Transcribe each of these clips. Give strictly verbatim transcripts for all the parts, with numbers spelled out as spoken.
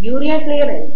Urea clearance.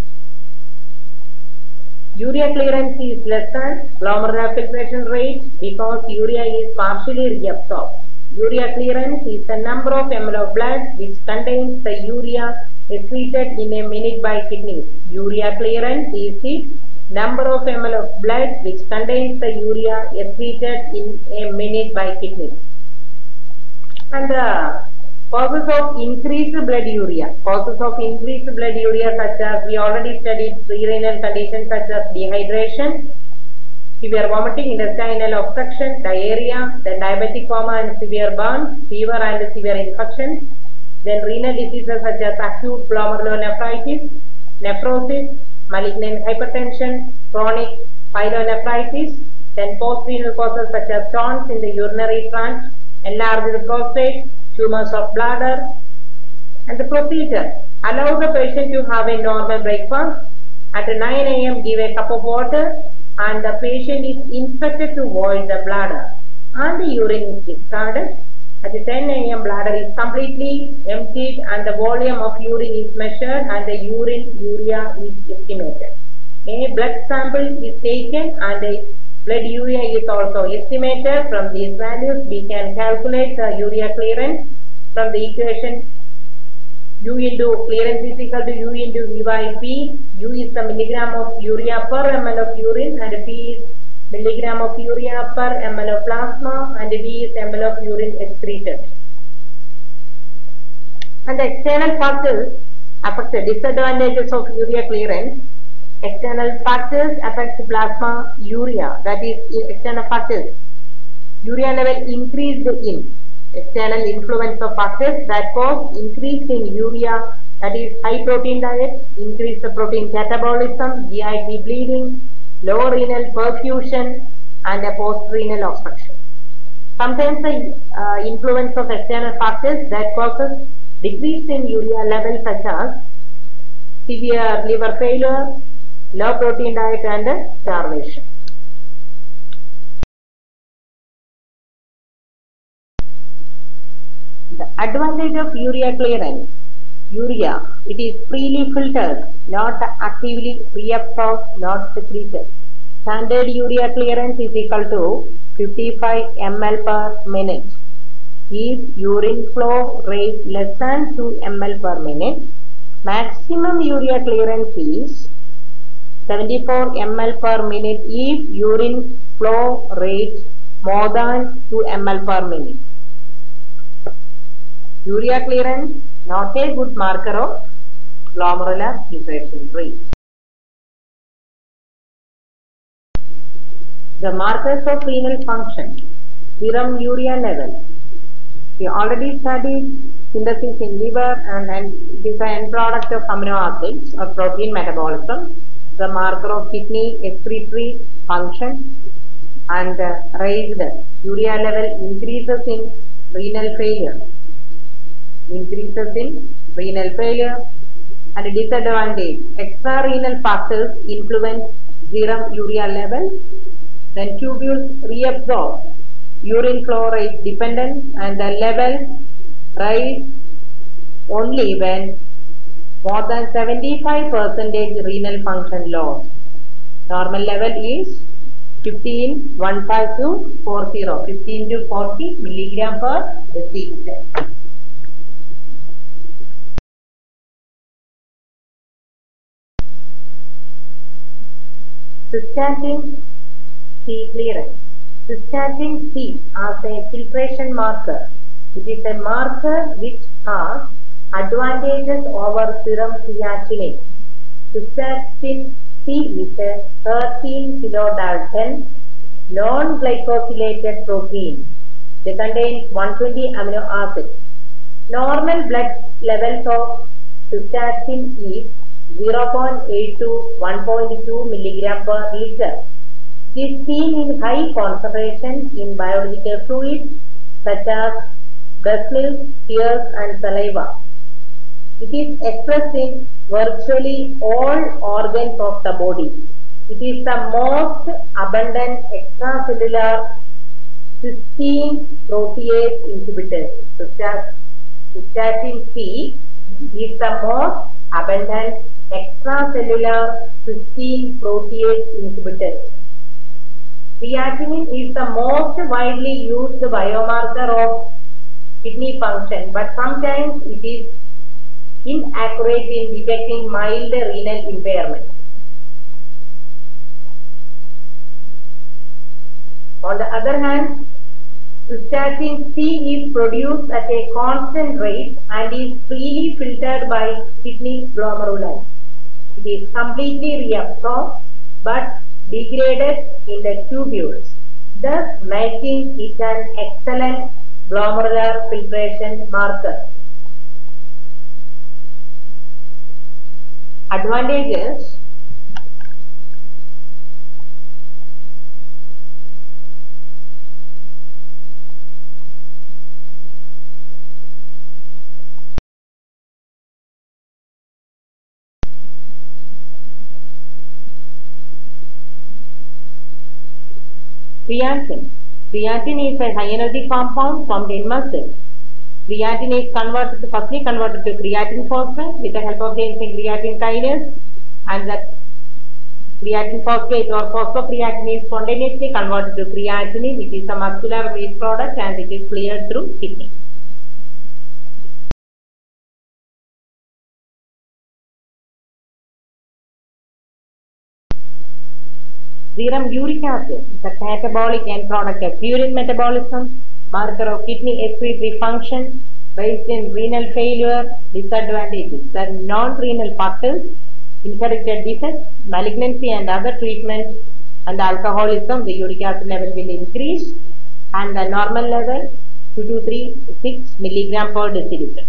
Urea clearance is less than glomerular filtration rate because urea is partially reabsorbed. Urea clearance is the number of milliliters of blood which contains the urea excreted in a minute by kidneys. Urea clearance is the number of milliliters of blood which contains the urea excreted in a minute by kidneys. And the causes of increased blood urea. Causes of increased blood urea such as we already studied pre-renal conditions such as dehydration, severe vomiting, intestinal obstruction, diarrhea, then diabetic coma and severe burns, fever and severe infections, then renal diseases such as acute glomerulonephritis, nephrosis, malignant hypertension, chronic pyelonephritis, then post-renal causes such as stones in the urinary tract, enlarged prostate, tumors of bladder. And the procedure: allow the patient to have a normal breakfast. At nine A M give a cup of water and the patient is instructed to void the bladder and the urine is discarded. At ten A M bladder is completely emptied and the volume of urine is measured and the urine urea is estimated. A blood sample is taken and the blood urea is also estimated. From these values we can calculate the urea clearance from the equation U into clearance is equal to U into V by P. U is the milligram of urea per ml of urine and P is milligram of urea per ml of plasma and V is ml of urine excreted. And the external factors affect the disadvantages of urea clearance. External factors affect plasma urea, that is external factors. Urea level increased in. External influence of factors that cause increase in urea, that is high protein diet, increase the protein catabolism, G I T bleeding, low renal perfusion and a post-renal obstruction. Sometimes the uh, influence of external factors that causes decrease in urea level such as severe liver failure, low protein diet and starvation. The advantage of urea clearance. Urea, it is freely filtered, not actively reabsorbed, not secreted. Standard urea clearance is equal to fifty-five milliliters per minute. If urine flow rate less than two milliliters per minute, maximum urea clearance is seventy-four milliliters per minute if urine flow rate more than two milliliters per minute. Urea clearance not a good marker of glomerular filtration rate. The markers of renal function. Serum urea level. We already studied synthesis in liver and, and it is the end product of amino acids or protein metabolism. The marker of kidney excretory function and uh, raised urea level increases in renal failure. Increases in renal failure and disadvantage. Extrarenal factors influence serum urea level. Then tubules reabsorb urine flow rate dependent and the level rise only when more than seventy-five percent renal function loss. Normal level is fifteen, fifteen to forty, fifteen to forty milligram per deciliter. Cystatin C clearance. Cystatin C as a filtration marker. It is a marker which has advantages over serum creatinine. Cystatin C is a thirteen kilodalton non-glycosylated protein. They contain one hundred twenty amino acids. Normal blood levels of cystatin is zero point eight to one point two milligram per liter. It is seen in high concentrations in biological fluids such as breast milk, tears and saliva. It is expressed in virtually all organs of the body. It is the most abundant extracellular cysteine protease inhibitor. Cystatin C is the most abundant extracellular cysteine protease inhibitors. Creatinine is the most widely used biomarker of kidney function, but sometimes it is inaccurate in detecting mild renal impairment. On the other hand, cystatin C is produced at a constant rate and is freely filtered by kidney glomeruli. It is completely reabsorbed but degraded in the tubules, thus making it an excellent glomerular filtration marker. Advantages: creatine. Creatine is a high energy compound formed in muscle. Creatine is converted, firstly converted to creatine phosphate with the help of the enzyme creatine kinase, and the creatine phosphate or phosphocreatine is spontaneously converted to creatinine, which is a muscular waste product, and it is cleared through kidney. Serum uric acid is a catabolic end product of urine metabolism, marker of kidney excretory function, based in renal failure. Disadvantages: the non-renal factors, inherited defects, malignancy and other treatments, and alcoholism. The uric acid level will increase, and the normal level two to three six milligram per deciliter.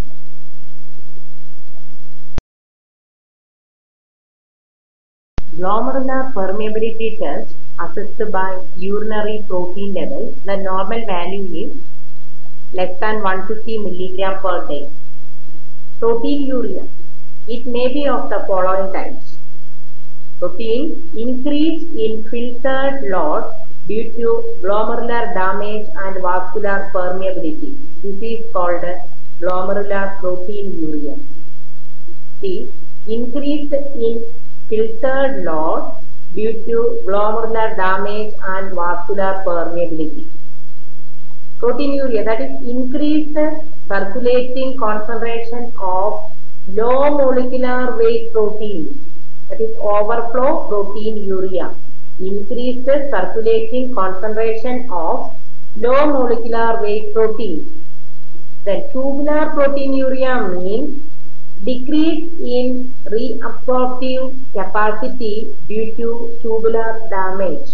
Glomerular permeability test assessed by urinary protein level. The normal value is less than one hundred fifty milligram per day. Proteinuria. It may be of the following types. Protein increase in filtered lot due to glomerular damage and vascular permeability. This is called glomerular proteinuria. C. Increase in filtered lot due to glomerular damage and vascular permeability. Proteinuria, that is increased circulating concentration of low molecular weight protein, that is overflow proteinuria. Increased circulating concentration of low molecular weight protein. Then tubular proteinuria means decrease in reabsorptive capacity due to tubular damage.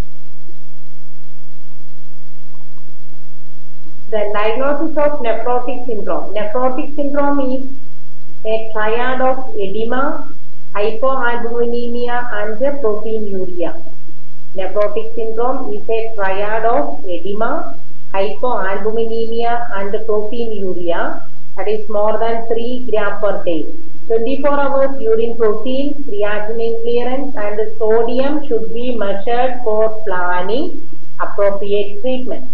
The diagnosis of nephrotic syndrome. Nephrotic syndrome is a triad of edema, hypoalbuminemia and proteinuria. Nephrotic syndrome is a triad of edema, hypoalbuminemia and proteinuria, that is more than three grams per day. twenty-four hours urine protein, creatinine clearance and sodium should be measured for planning appropriate treatment.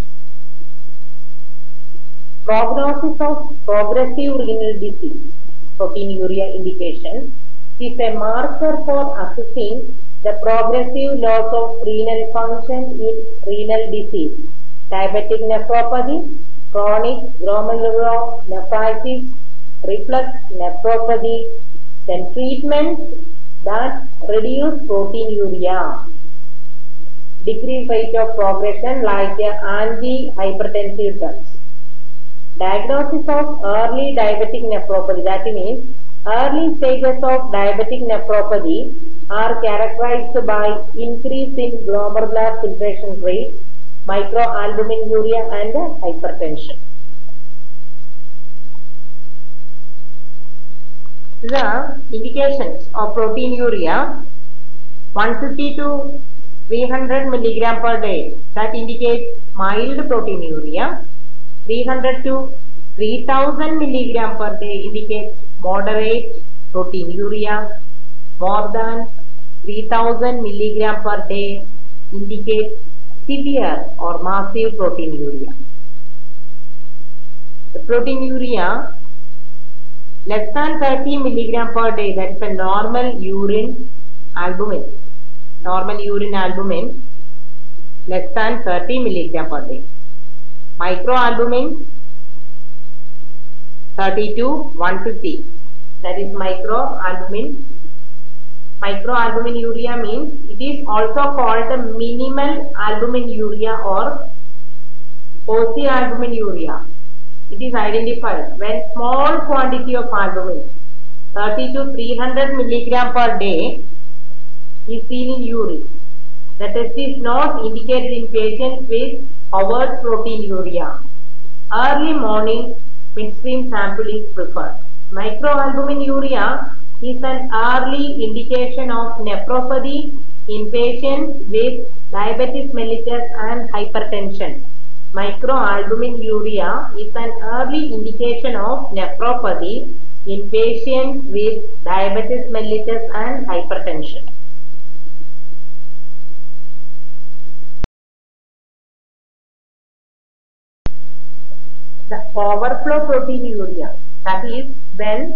Prognosis of progressive renal disease. Proteinuria indication is a marker for assessing the progressive loss of renal function in renal disease, diabetic nephropathy, chronic glomerulonephritis, reflux nephropathy. Then treatments that reduce proteinuria, decrease rate of progression like anti-hypertensive drugs. Diagnosis of early diabetic nephropathy, that means early stages of diabetic nephropathy are characterized by increase in glomerular filtration rate, microalbuminuria and hypertension. The indications of proteinuria: one hundred fifty to three hundred milligram per day, that indicates mild proteinuria. three hundred to three thousand milligram per day indicates moderate proteinuria. More than three thousand milligram per day indicates severe or massive proteinuria. The proteinuria Less than thirty milligram per day, that is a normal urine albumin. Normal urine albumin, less than thirty milligram per day. Microalbumin, thirty to one fifty. That is microalbumin. Microalbuminuria means it is also called the minimal albuminuria or oxyalbuminuria. It is identified when small quantity of albumin, thirty to three hundred milligram per day, is seen in urine. The test is not indicated in patients with overt proteinuria. Early morning midstream sample is preferred. Microalbuminuria is an early indication of nephropathy in patients with diabetes mellitus and hypertension. Microalbuminuria is an early indication of nephropathy in patients with diabetes mellitus and hypertension. The overflow proteinuria, that is when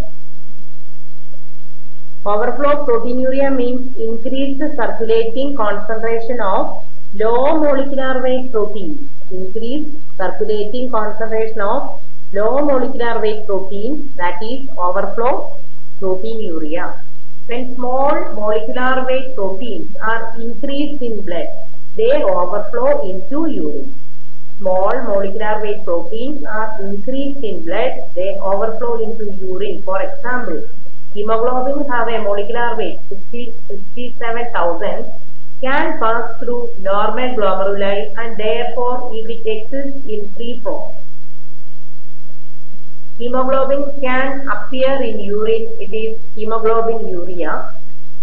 overflow proteinuria means increased circulating concentration of low molecular weight protein. Increased circulating concentration of low molecular weight protein, that is overflow proteinuria. When small molecular weight proteins are increased in blood, they overflow into urine. Small molecular weight proteins are increased in blood, they overflow into urine. For example, hemoglobin have a molecular weight sixty-seven thousand, can pass through normal glomeruli and therefore if it exists in free form. Hemoglobin can appear in urine, it is hemoglobinuria.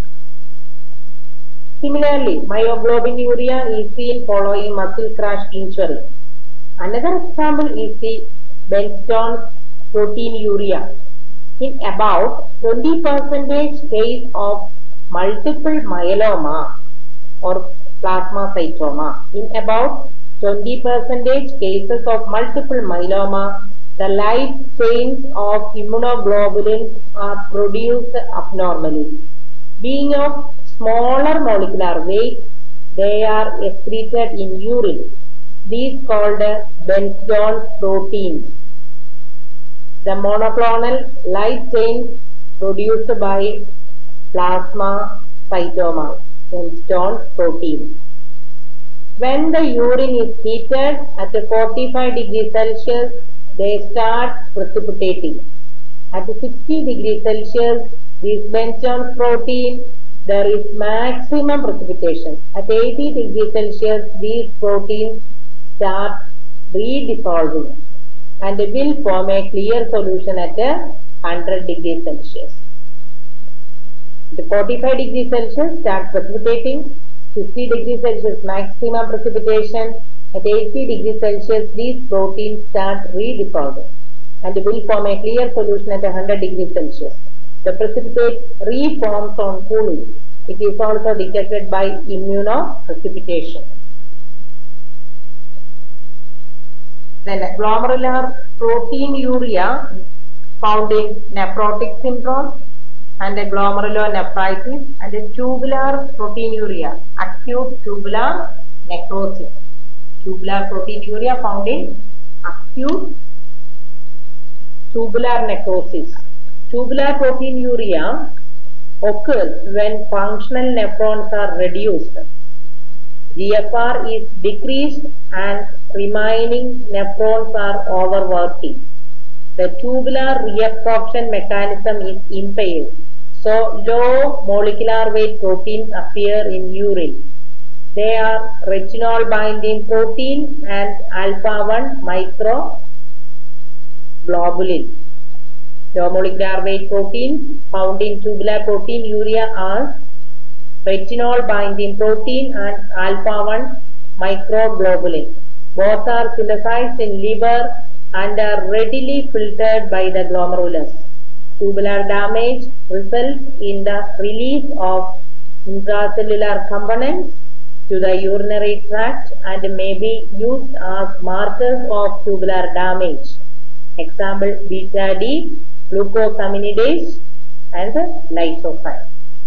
Similarly, myoglobinuria is seen following muscle crash injury. Another example is the Benston's proteinuria. In about twenty percent case of multiple myeloma or plasmacytoma, in about twenty percent cases of multiple myeloma, the light chains of immunoglobulins are produced abnormally. Being of smaller molecular weight, they are excreted in urine. These called Benston's proteins. The monoclonal light chain produced by plasmacytoma, Benston's protein. When the urine is heated at forty-five degrees Celsius, they start precipitating. At sixty degrees Celsius, this Benston's protein, there is maximum precipitation. At eighty degrees Celsius, these proteins start redissolving and will form a clear solution at one hundred degrees Celsius. At forty-five degrees Celsius, start precipitating. sixty degrees Celsius, maximum precipitation. At eighty degrees Celsius, these proteins start redissolving and will form a clear solution at one hundred degrees Celsius. The precipitate reforms on cooling. It is also detected by immunoprecipitation. Then glomerular proteinuria found in nephrotic syndrome and a glomerulonephritis, and a tubular proteinuria, acute tubular necrosis. Tubular proteinuria found in acute tubular necrosis. Tubular proteinuria occurs when functional nephrons are reduced. G F R is decreased and remaining nephrons are overworking. The tubular reabsorption mechanism is impaired, so low molecular weight proteins appear in urine. They are retinol binding protein and alpha one microglobulin. Low molecular weight proteins found in tubular proteinuria are retinol binding protein and alpha one microglobulin. Both are synthesized in liver and are readily filtered by the glomerulus. Tubular damage results in the release of intracellular components to the urinary tract and may be used as markers of tubular damage. Example, beta D glucosaminidase and lysozyme.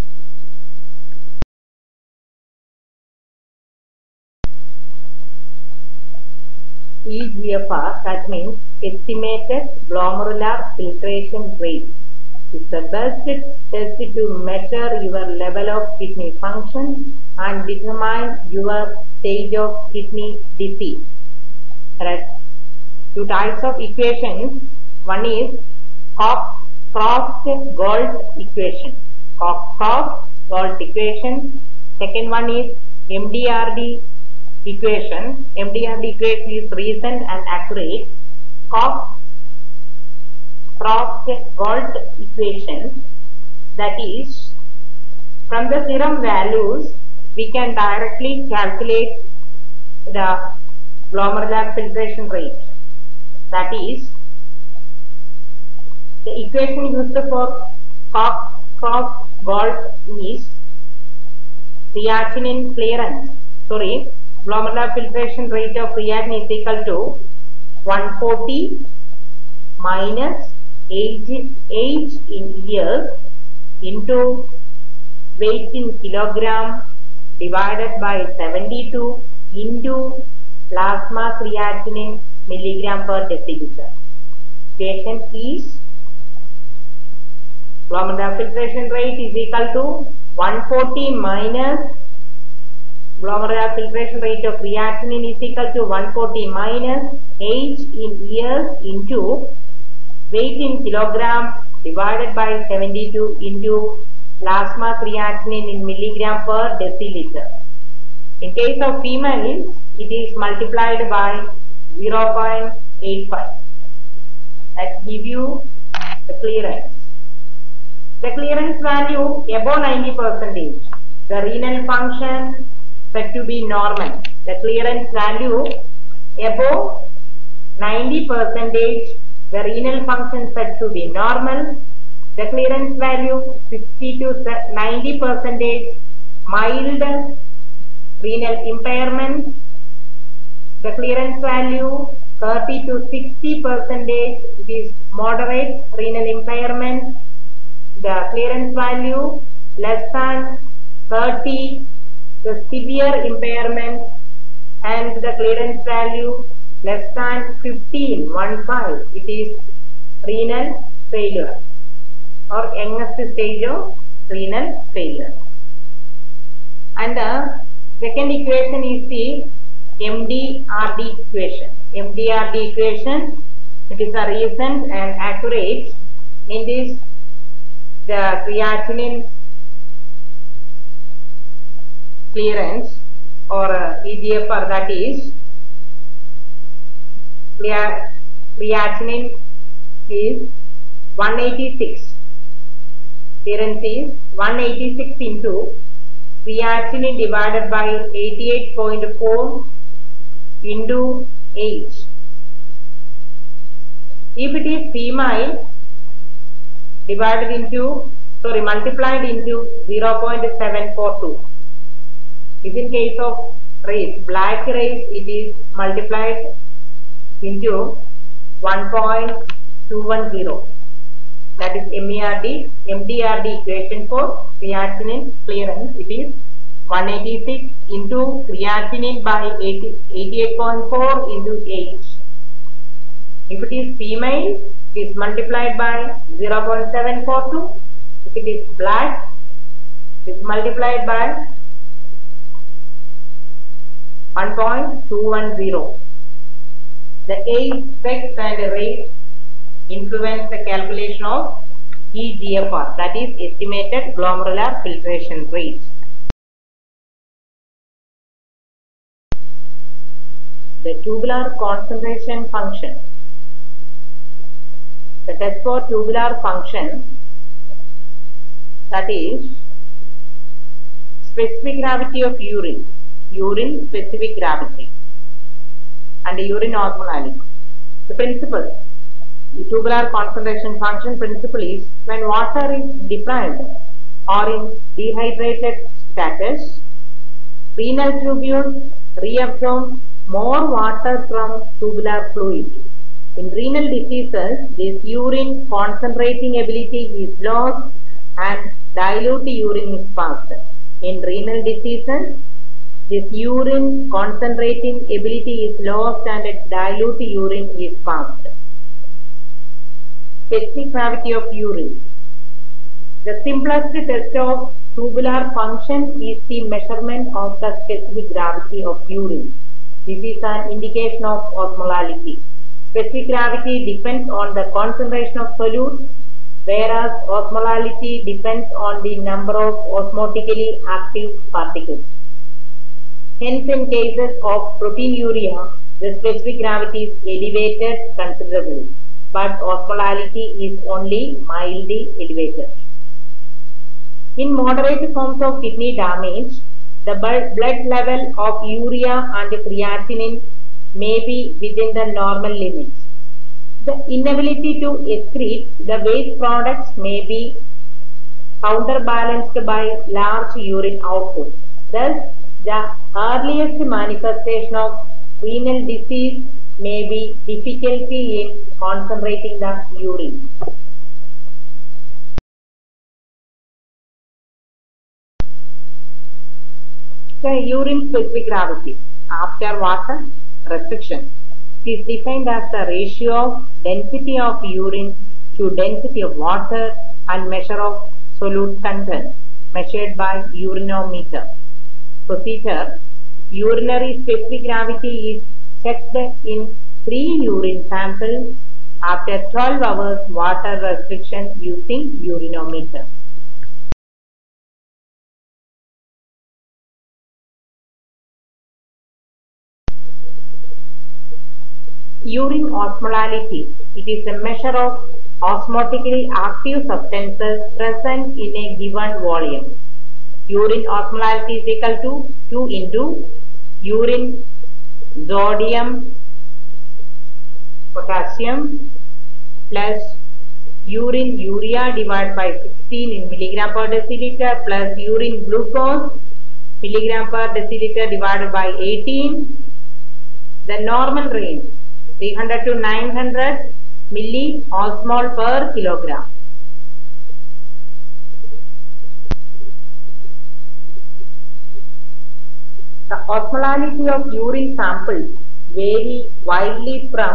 E G F R, that means estimated glomerular filtration rate, is the best test to measure your level of kidney function and determine your stage of kidney disease. There are two types of equations. One is Cox-Gault equation. Cox-Gault equation. Second one is M D R D equation. M D R D equation is recent and accurate. Cox-Gault equation, that is, from the serum values we can directly calculate the glomerular filtration rate. That is, the equation used for Cox-Gault is creatinine clearance. Sorry, glomerular filtration rate of creatinine is equal to one forty minus age, age in years into weight in kilogram divided by seventy-two into plasma creatinine milligram per deciliter. Equation is glomerular filtration rate is equal to one forty minus glomerular filtration rate of creatinine is equal to one forty minus age in years into weight in kilogram divided by seventy-two into plasma creatinine in milligram per deciliter. In case of female, it is multiplied by zero point eight five. That gives you the clearance. The clearance value above ninety percent. The renal function said to be normal. The clearance value above ninety percent. The renal function said to be normal. The clearance value sixty to ninety percent. Mild renal impairment. The clearance value thirty to sixty percent. It is moderate renal impairment. The clearance value less than thirty, the severe impairment, and the clearance value less than fifteen, one five, it is renal failure or youngest stage of renal failure. And the second equation is the M D R D equation. M D R D equation, it is a recent and accurate. In this, the creatinine clearance or uh, E G F R, that is, creatinine is one eighty-six. Clearance is one eighty-six into creatinine divided by eighty-eight point four into age. If it is female, divided into, sorry, multiplied into zero point seven four two. If in case of race, black race, it is multiplied into one point two one zero. That is M E R D, M D R D equation for creatinine clearance. It is one eighty-six into creatinine by eighty-eight point four into age. If it is female, it is multiplied by zero point seven four two. If it is black, it is multiplied by one point two one zero. The age, sex and race influence the calculation of E G F R, that is estimated glomerular filtration rate. The tubular concentration function. The test for tubular function, that is specific gravity of urine, urine specific gravity, and urine osmolality. The principle, the tubular concentration function principle is when water is deprived or in dehydrated status, renal tubules reabsorb more water from tubular fluid In renal diseases, this urine concentrating ability is lost and dilute urine is passed. In renal diseases, this urine concentrating ability is lost and dilute urine is passed. Specific gravity of urine. The simplest test of tubular function is the measurement of the specific gravity of urine. This is an indication of osmolality. Specific gravity depends on the concentration of solute, whereas osmolality depends on the number of osmotically active particles. Hence, in cases of proteinuria, the specific gravity is elevated considerably, but osmolality is only mildly elevated. In moderate forms of kidney damage, the blood level of urea and creatinine may be within the normal limits. The inability to excrete the waste products may be counterbalanced by large urine output. Thus, the earliest manifestation of renal disease may be difficulty in concentrating the urine. The urine specific gravity after water restriction is defined as the ratio of density of urine to density of water and measure of solute content measured by urinometer. Procedure: urinary specific gravity is checked in three urine samples after twelve hours water restriction using urinometer. Urine osmolality. It is a measure of osmotically active substances present in a given volume. Urine osmolality is equal to two into urine sodium potassium plus urine urea divided by sixteen in milligram per deciliter plus urine glucose milligram per deciliter divided by eighteen. The normal range three hundred to nine hundred milliosmol per kilogram. The osmolality of urine samples vary widely from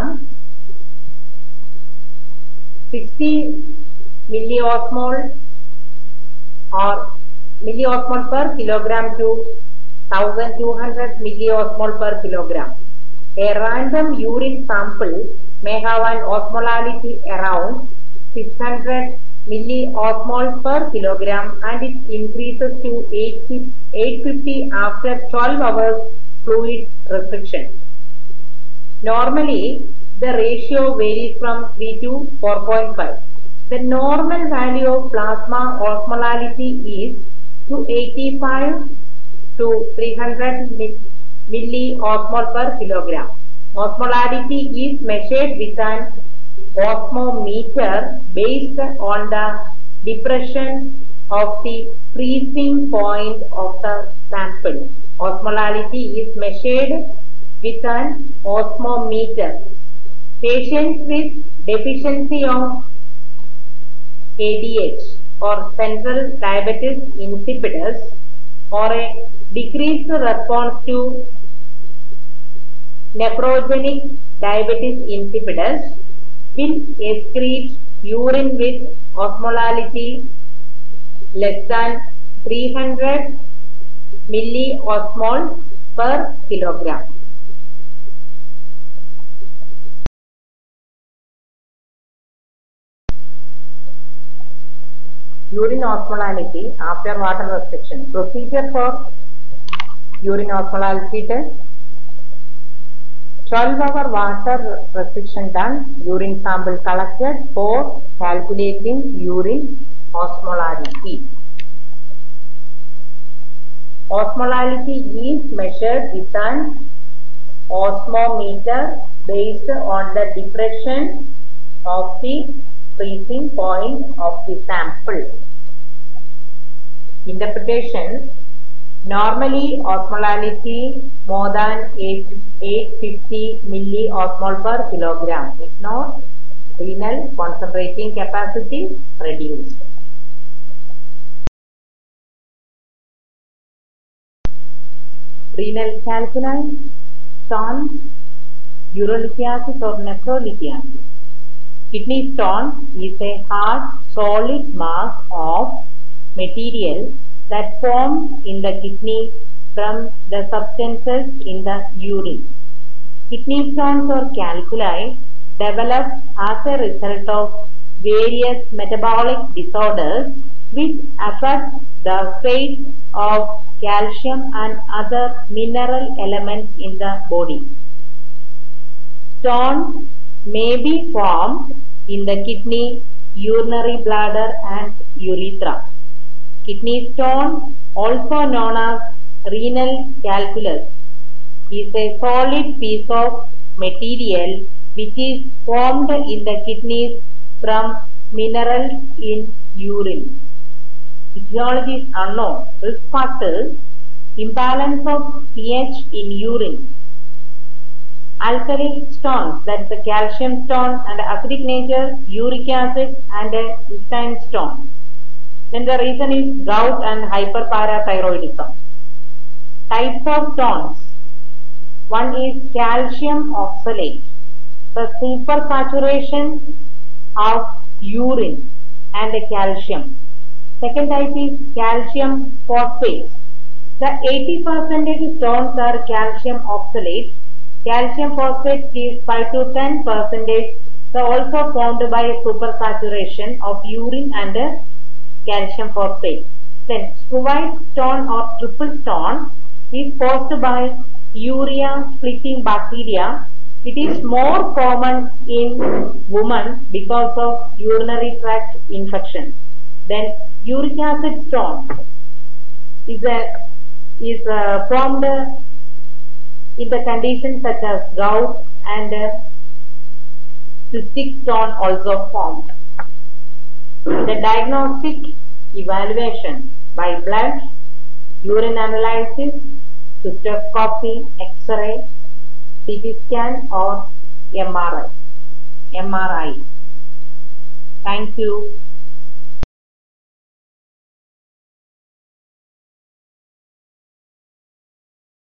sixty milliosmol or milliosmol per kilogram to one thousand two hundred milliosmol per kilogram. A random urine sample may have an osmolality around six hundred milliosmol per kilogram and it increases to eight fifty after twelve hours fluid restriction. Normally, the ratio varies from three to four point five. The normal value of plasma osmolality is two eighty-five to three hundred milliosmol per kilogram. Osmolality is measured with an osmometer based on the depression of the freezing point of the sample. Osmolality is measured with an osmometer. Patients with deficiency of A D H or central diabetes insipidus or a decreased response to nephrogenic diabetes insipidus will excrete urine with osmolality less than three hundred milliosmol per kilogram. Urine osmolality after water restriction. Procedure for urine osmolality test. twelve hour water restriction done. Urine sample collected for calculating urine osmolality. Osmolality is measured with an osmometer based on the depression of the freezing point of the sample. Interpretation: Normally, osmolality more than eight hundred fifty milliosmol per kilogram. If not, renal concentrating capacity reduced. Renal calculi, stones, urolithiasis or nephrolithiasis. Kidney stone is a hard, solid mass of material that forms in the kidney from the substances in the urine. Kidney stones or calculi develop as a result of various metabolic disorders which affect the fate of calcium and other mineral elements in the body. Stones may be formed in the kidney, urinary bladder and urethra. Kidney stone, also known as renal calculus, is a solid piece of material which is formed in the kidneys from minerals in urine. Etiology is unknown. Risk factors: imbalance of pH in urine, alkali stones, that's the calcium stone, and acidic nature, uric acid, and a cystine stone. Then the reason is gout and hyperparathyroidism. Types of stones. One is calcium oxalate, the supersaturation of urine and calcium. Second type is calcium phosphate. The eighty percent stones are calcium oxalate. Calcium phosphate is five to ten percent, so also formed by supersaturation of urine and calcium phosphate. Then struvite stone or triple stone is caused by urea splitting bacteria. It is more common in women because of urinary tract infection. Then uric acid stone is a is uh, formed in the conditions such as gout, and uh, cystic stone also formed. The diagnostic evaluation by blood, urine analysis, cystoscopy, X-ray, C T scan or M R I. M R I. Thank you.